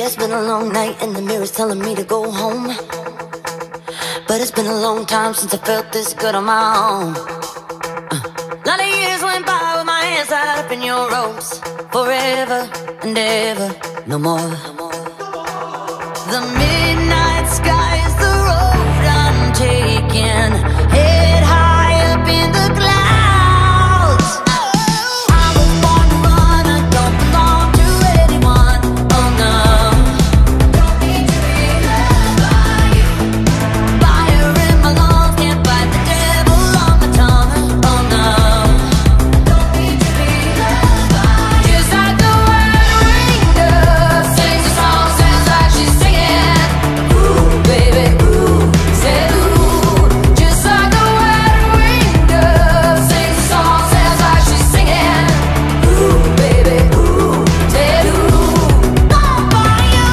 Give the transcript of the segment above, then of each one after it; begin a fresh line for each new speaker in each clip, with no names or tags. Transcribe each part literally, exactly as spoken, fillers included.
Yeah, it's been a long night and the mirror's telling me to go home. But it's been a long time since I felt this good on my own. uh. Lot of years went by with my hands tied up in your ropes. Forever and ever, no more. The midnight sky is the road I'm taking. Head high up in the clouds. I was born to run, I don't belong to anyone. Oh no. Don't need to be loved by you. Fire in my lungs, can't fight the devil on my tongue. Oh no. Don't need to be loved by you. Just like the wind ringed up, sings a song, sounds like she's singing. Ooh, baby, ooh, said ooh. Just like the wind ringed up, sings a song, sounds like she's singing. Ooh, baby, ooh, said ooh. All by you.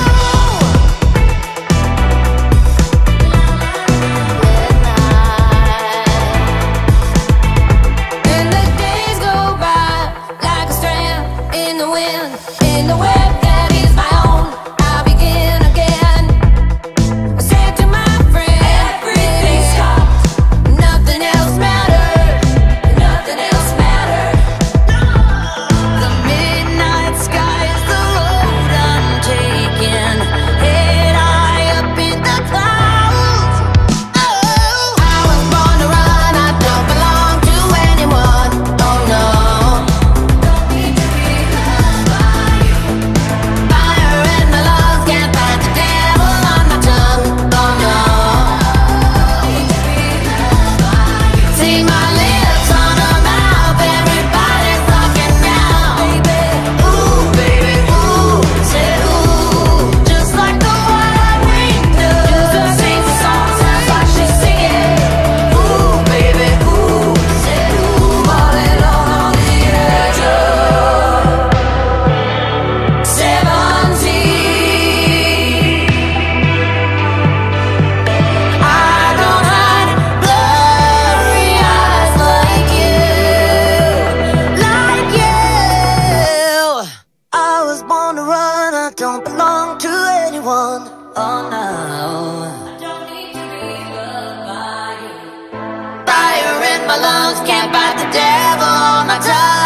And the days go by like a strand in the wind, in the web that is my own. I'll begin again. I said to my friend, everything stopped. Nothing else mattered. Nothing else mattered. The midnight sky is the road I'm taking. Head high up in the clouds. Oh, I was born to run. I don't belong to anyone. Oh no. Don't need to be loved by you. Fire in my lungs, can't fight the devil on my tongue. Oh no. Don't need to be loved by you. See my lips on her mouth, everybody's talking now. Baby, ooh, baby, ooh, said ooh. Just like the wild wind does, sings a song, sounds like she's singing. Ooh, baby, ooh, said ooh. Falling on the edge of seventeen. I don't hide blurry eyes like you, like you. I was born to run, I don't belong to anyone. Oh no. I don't need to be loved by you. Fire in my lungs, can't fight the devil on my tongue.